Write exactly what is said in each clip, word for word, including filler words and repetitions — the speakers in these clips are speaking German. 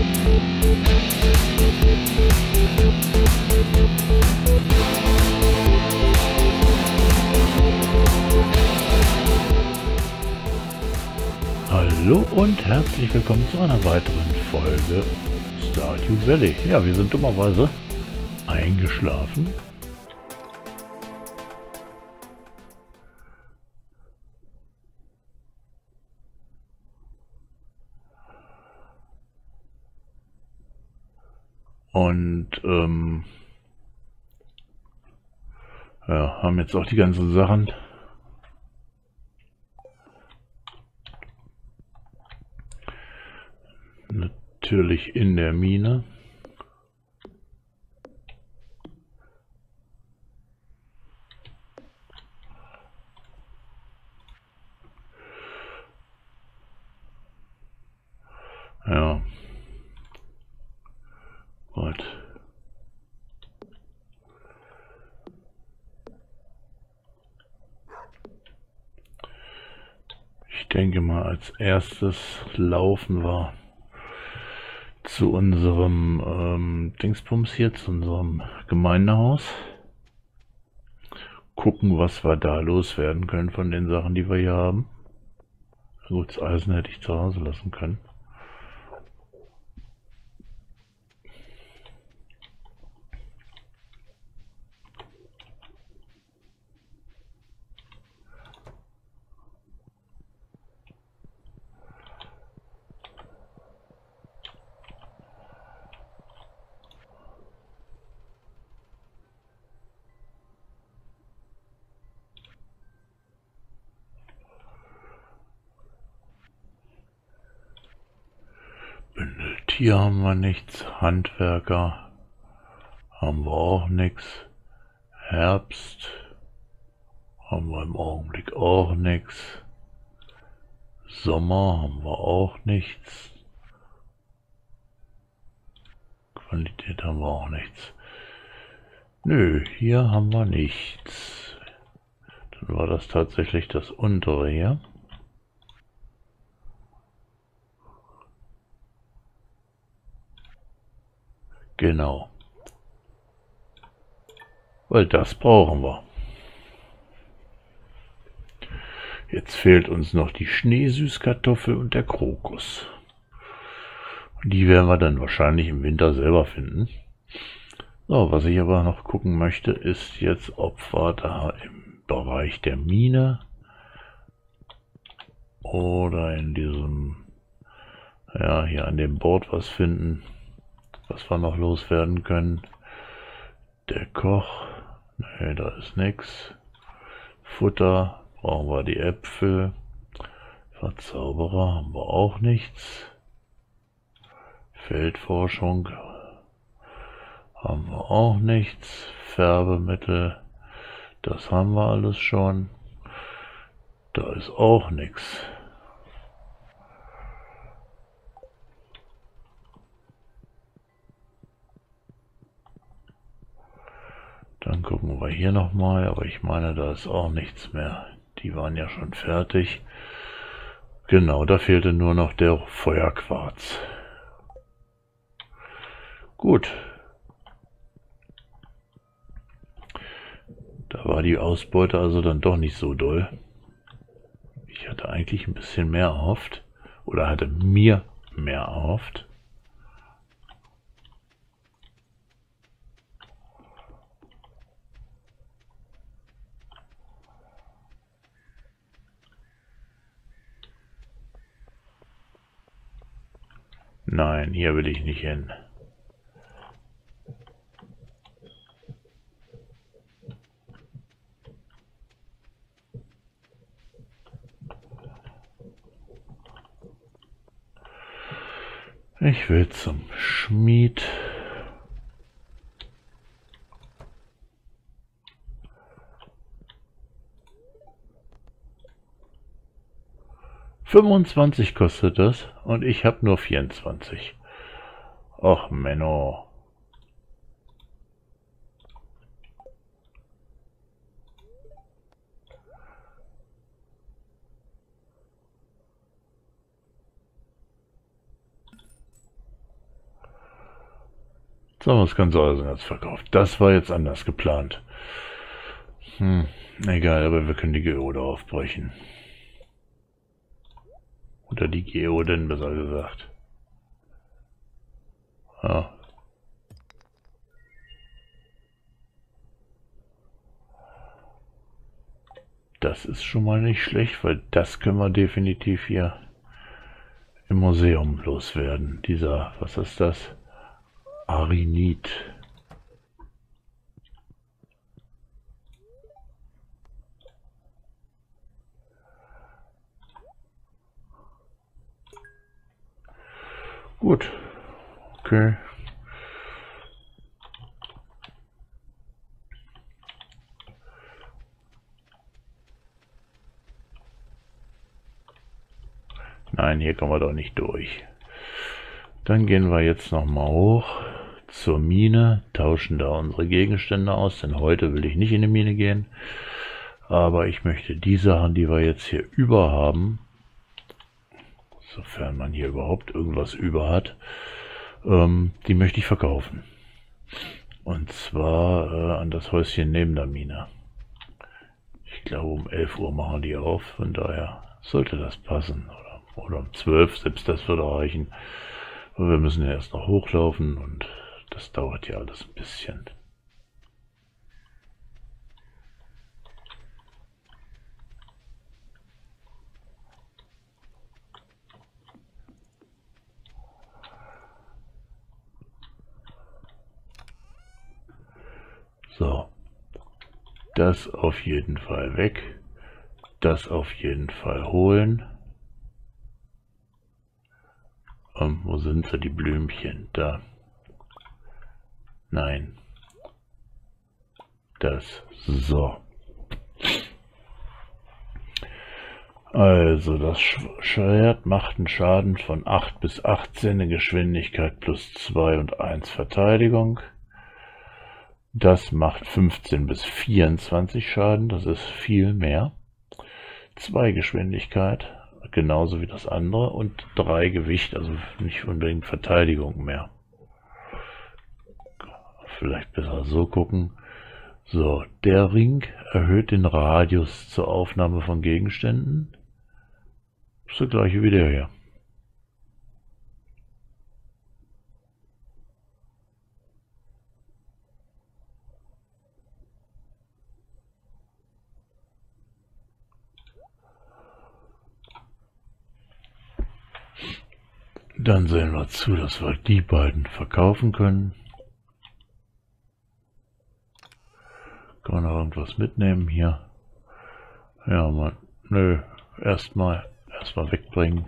Hallo und herzlich willkommen zu einer weiteren Folge Stardew Valley. Ja, wir sind dummerweise eingeschlafen. Und ähm, ja, haben jetzt auch die ganzen Sachen natürlich in der Mine. Ja. Gut. Ich denke mal, als erstes laufen wir zu unserem ähm, Dingsbums hier, zu unserem Gemeindehaus. Gucken, was wir da loswerden können von den Sachen, die wir hier haben. Gut, das Eisen hätte ich zu Hause lassen können. Hier haben wir nichts. Handwerker haben wir auch nichts. Herbst haben wir im Augenblick auch nichts. Sommer haben wir auch nichts. Qualität haben wir auch nichts. Nö, hier haben wir nichts. Dann war das tatsächlich das untere hier. Genau. Weil das brauchen wir. Jetzt fehlt uns noch die Schneesüßkartoffel und der Krokus. Und die werden wir dann wahrscheinlich im Winter selber finden. So, was ich aber noch gucken möchte, ist jetzt, ob wir da im Bereich der Mine oder in diesem, ja, hier an dem Board was finden, was wir noch loswerden können. Der Koch, ne, da ist nichts. Futter, brauchen wir die Äpfel. Verzauberer haben wir auch nichts. Feldforschung haben wir auch nichts. Färbemittel, das haben wir alles schon. Da ist auch nichts. Dann gucken wir hier nochmal, aber ich meine, da ist auch nichts mehr. Die waren ja schon fertig. Genau, da fehlte nur noch der Feuerquarz. Gut. Da war die Ausbeute also dann doch nicht so doll. Ich hatte eigentlich ein bisschen mehr erhofft. Oder hatte mir mehr erhofft. Nein, hier will ich nicht hin. Ich will zum Schmied. fünfundzwanzig kostet das und ich habe nur vierundzwanzig. Och, Menno. Jetzt haben wir das ganze Eisenerz verkauft. Das war jetzt anders geplant. Hm, egal, aber wir können die Geode aufbrechen. Oder die Geoden, besser gesagt. Ja. Das ist schon mal nicht schlecht, weil das können wir definitiv hier im Museum loswerden. Dieser, was ist das? Arinit. Gut. Okay. Nein, hier kommen wir doch nicht durch. Dann gehen wir jetzt nochmal hoch zur Mine, tauschen da unsere Gegenstände aus, denn heute will ich nicht in die Mine gehen. Aber ich möchte die Sachen, die wir jetzt hier über haben, sofern man hier überhaupt irgendwas über hat, ähm, die möchte ich verkaufen. Und zwar äh, an das Häuschen neben der Mine. Ich glaube, um elf Uhr machen die auf, von daher sollte das passen. Oder, oder um zwölf, selbst das würde reichen. Aber wir müssen ja erst noch hochlaufen und das dauert ja alles ein bisschen. So, das auf jeden Fall weg, das auf jeden Fall holen. Ähm, wo sind sie, die Blümchen? Da. Nein. Das. So. Also, das Schwert macht einen Schaden von acht bis achtzehn, eine Geschwindigkeit plus zwei und eins Verteidigung. Das macht fünfzehn bis vierundzwanzig Schaden, das ist viel mehr. zwei Geschwindigkeit, genauso wie das andere, und drei Gewicht, also nicht unbedingt Verteidigung mehr. Vielleicht besser so gucken. So, der Ring erhöht den Radius zur Aufnahme von Gegenständen. Das ist der gleiche wie der hier. Dann sehen wir zu, dass wir die beiden verkaufen können. Kann man noch irgendwas mitnehmen hier? Ja, man, nö, erstmal, erstmal wegbringen.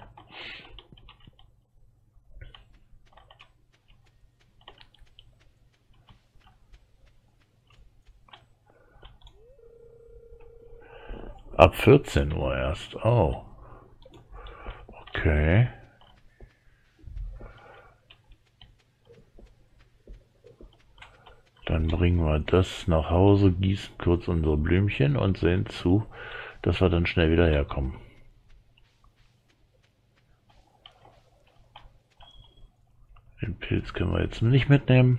Ab vierzehn Uhr erst. Oh. Okay. Dann bringen wir das nach Hause, gießen kurz unsere Blümchen und sehen zu, dass wir dann schnell wieder herkommen. Den Pilz können wir jetzt nicht mitnehmen.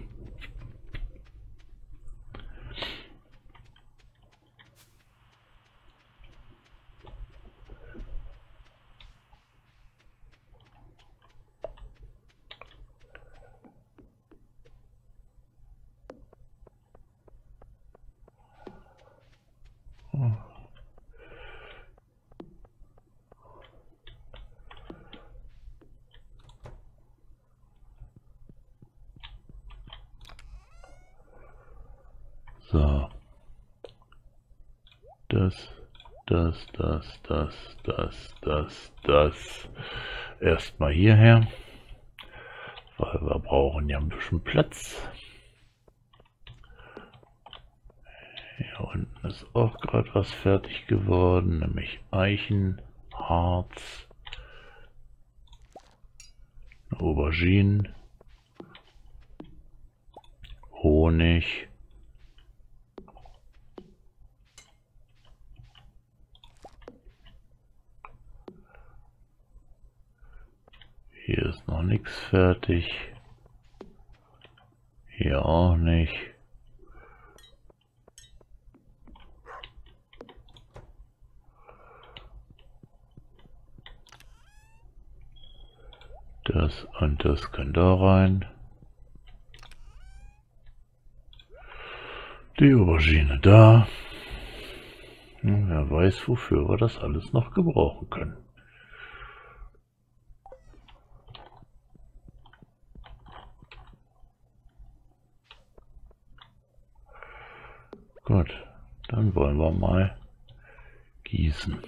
So. Das, das, das, das, das, das, das. Erstmal hierher, weil wir brauchen ja ein bisschen Platz. Hier unten ist auch gerade was fertig geworden, nämlich Eichenharz, Auberginen, Honig. Hier ist noch nichts fertig. Hier auch nicht. Das und das kann da rein. Die Aubergine da. Hm, wer weiß, wofür wir das alles noch gebrauchen können. Gut, dann wollen wir mal gießen.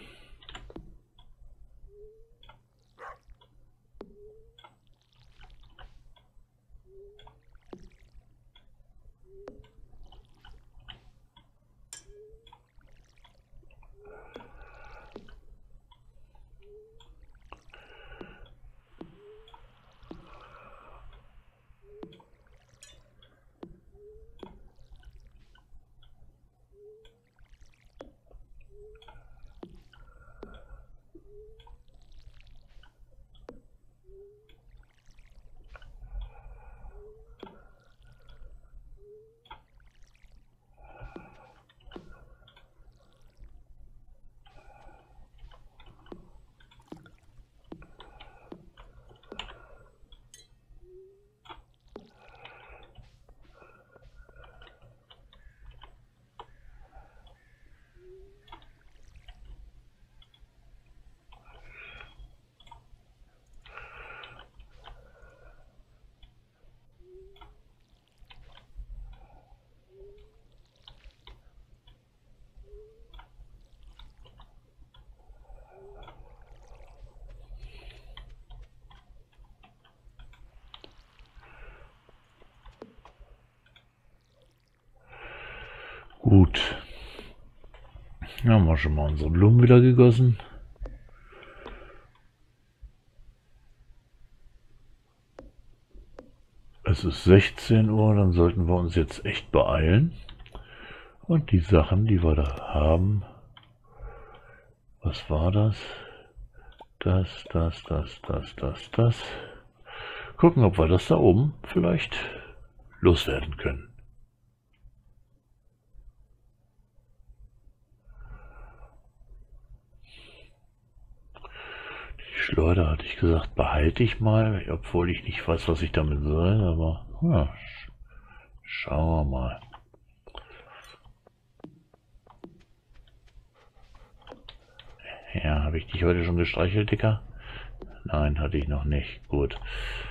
Gut. Ja, haben wir schon mal unsere Blumen wieder gegossen. Es ist sechzehn Uhr, dann sollten wir uns jetzt echt beeilen. Und die Sachen, die wir da haben, was war das? Das, das, das, das, das, das. Gucken, ob wir das da oben vielleicht loswerden können. Die Schleuder hatte ich gesagt, behalte ich mal, obwohl ich nicht weiß, was ich damit soll, aber ja, schauen wir mal. Ja, habe ich dich heute schon gestreichelt, Dicker? Nein, hatte ich noch nicht. Gut.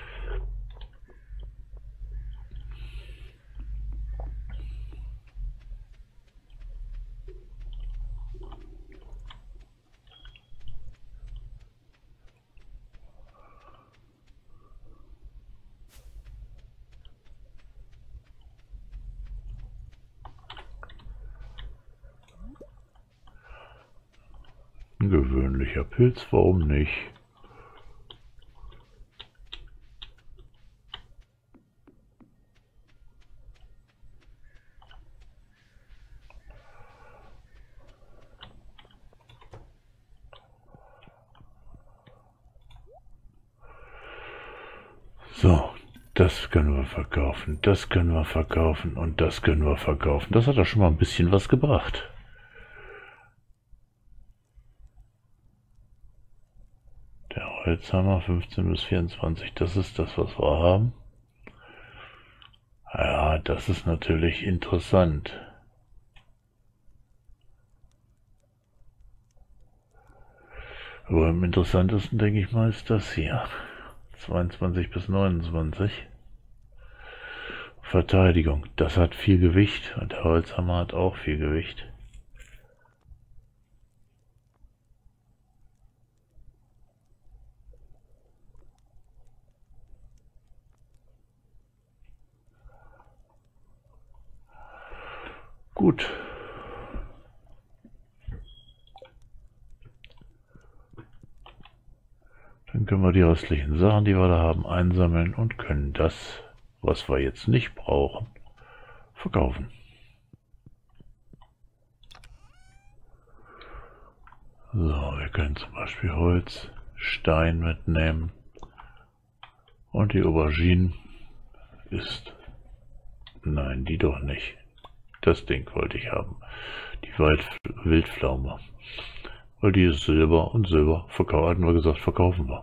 Ein gewöhnlicher Pilz, warum nicht? So, das können wir verkaufen, das können wir verkaufen und das können wir verkaufen. Das hat doch schon mal ein bisschen was gebracht. Der Holzhammer fünfzehn bis vierundzwanzig, das ist das, was wir haben. Ja, das ist natürlich interessant. Aber am interessantesten, denke ich mal, ist das hier. zweiundzwanzig bis neunundzwanzig. Verteidigung, das hat viel Gewicht und der Holzhammer hat auch viel Gewicht. Gut. Dann können wir die restlichen Sachen, die wir da haben, einsammeln und können das, was wir jetzt nicht brauchen, verkaufen. So, wir können zum Beispiel Holz, Stein mitnehmen und die Aubergine ist Nein, die doch nicht. Das Ding wollte ich haben. Die Wald Wildpflaume. Weil die ist Silber und Silber. Verkau hatten wir gesagt, verkaufen wir.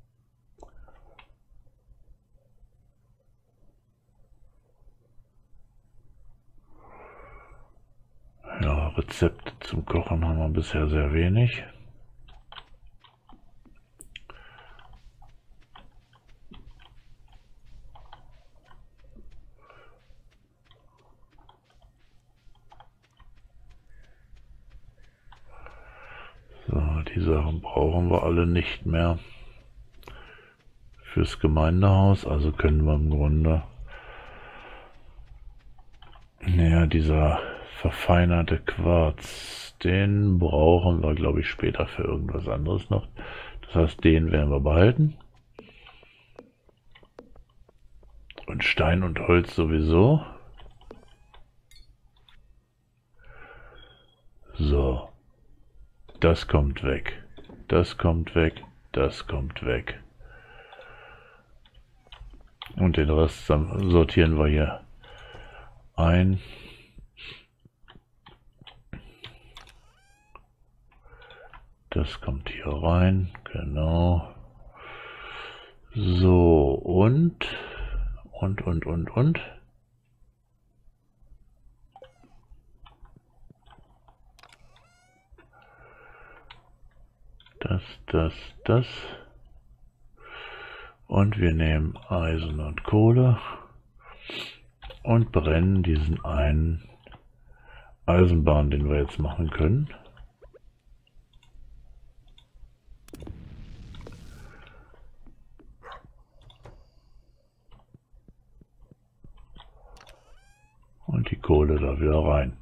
Ja, Rezepte zum Kochen haben wir bisher sehr wenig. So, die Sachen brauchen wir alle nicht mehr fürs Gemeindehaus, also können wir im Grunde, naja, dieser verfeinerte Quarz, den brauchen wir, glaube ich, später für irgendwas anderes noch. Das heißt, den werden wir behalten. Und Stein und Holz sowieso. So. Das kommt weg. Das kommt weg. Das kommt weg. Und den Rest sortieren wir hier ein. Das kommt hier rein. Genau. So, und, und, und, und, und. Das, das, das. Und wir nehmen Eisen und Kohle und brennen diesen einen Eisenbahn, den wir jetzt machen können. Und die Kohle da wieder rein.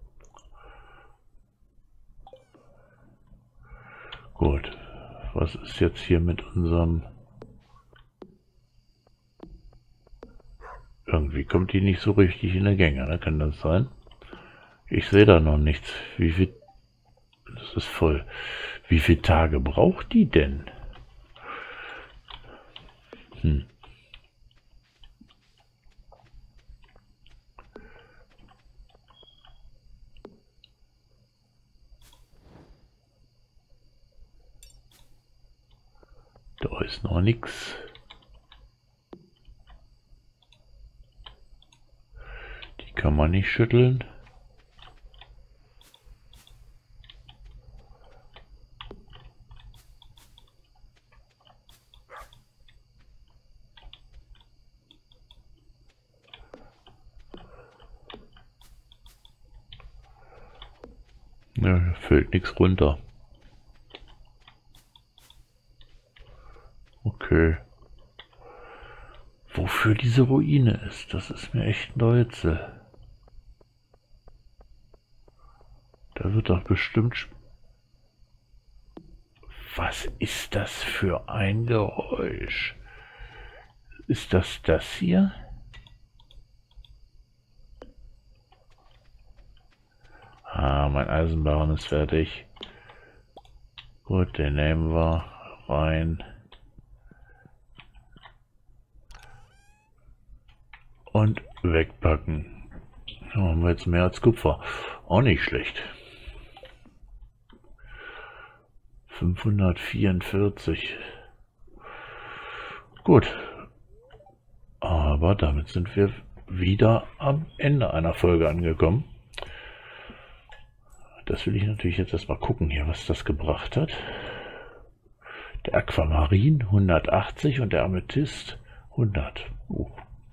Gut, was ist jetzt hier mit unserem... Irgendwie kommt die nicht so richtig in der Gänge, ne? Kann das sein? Ich sehe da noch nichts. Wie viel... Das ist voll. Wie viele Tage braucht die denn? Hm. Da ist noch nichts. Die kann man nicht schütteln. Ja, fällt nichts runter. Okay. Wofür diese Ruine ist, das ist mir echt ein Rätsel. Da wird doch bestimmt... Was ist das für ein Geräusch? Ist das das hier? Ah, mein Eisenbahn ist fertig. Gut, den nehmen wir rein. Und wegpacken. Da haben wir jetzt mehr als Kupfer. Auch nicht schlecht. fünfhundertvierundvierzig. Gut. Aber damit sind wir wieder am Ende einer Folge angekommen. Das will ich natürlich jetzt erstmal gucken hier, was das gebracht hat. Der Aquamarin hundertachtzig und der Amethyst hundert. Uh.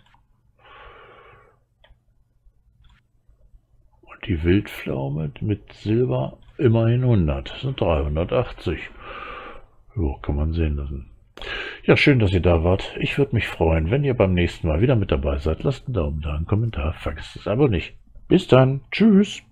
Und die Wildpflaume mit Silber immerhin hundert. Das sind dreihundertachtzig. Jo, kann man sehen lassen. Ja, schön, dass ihr da wart. Ich würde mich freuen, wenn ihr beim nächsten Mal wieder mit dabei seid. Lasst einen Daumen da, einen Kommentar. Vergesst das Abo nicht. Bis dann. Tschüss.